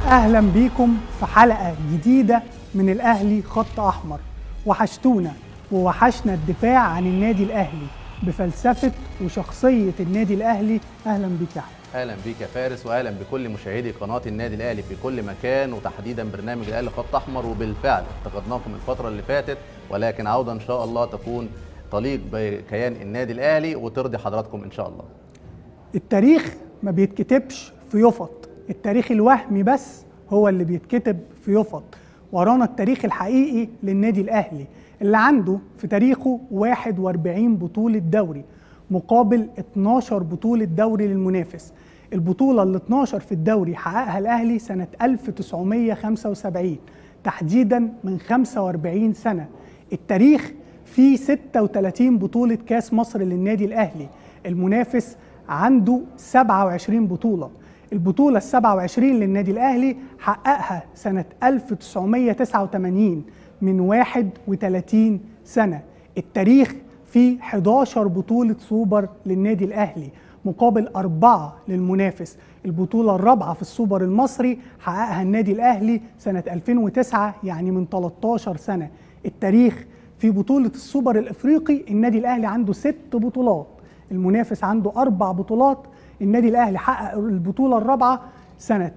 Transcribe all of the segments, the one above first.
أهلا بيكم في حلقة جديدة من الأهلي خط أحمر. وحشتونا ووحشنا الدفاع عن النادي الأهلي بفلسفة وشخصية النادي الأهلي. أهلا بيك يا أحمد. اهلا بيك يا فارس، واهلا بكل مشاهدي قناه النادي الاهلي في كل مكان، وتحديدا برنامج الاهلي خط احمر. وبالفعل افتقدناكم الفتره اللي فاتت، ولكن عوده ان شاء الله تكون تليق بكيان النادي الاهلي وترضي حضراتكم ان شاء الله. التاريخ ما بيتكتبش في يفط، التاريخ الوهمي بس هو اللي بيتكتب في يفط. ورانا التاريخ الحقيقي للنادي الأهلي اللي عنده في تاريخه 41 بطولة دوري مقابل 12 بطولة دوري للمنافس. البطولة ال 12 في الدوري حققها الأهلي سنة 1975 تحديدا من 45 سنة. التاريخ فيه 36 بطولة كاس مصر للنادي الأهلي، المنافس عنده 27 بطولة. البطولة ال27 للنادي الأهلي حققها سنة 1989 من 31 سنة. التاريخ فيه 11 بطولة سوبر للنادي الأهلي مقابل 4 للمنافس. البطولة الرابعة في السوبر المصري حققها النادي الأهلي سنة 2009، يعني من 13 سنة. التاريخ في بطولة السوبر الإفريقي النادي الأهلي عنده 6 بطولات، المنافس عنده 4 بطولات. النادي الأهلي حقق البطولة الرابعة سنة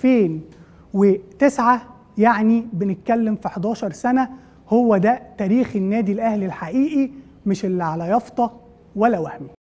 2009، يعني بنتكلم في 11 سنة. هو ده تاريخ النادي الأهلي الحقيقي، مش اللي على يافطة ولا وهمي.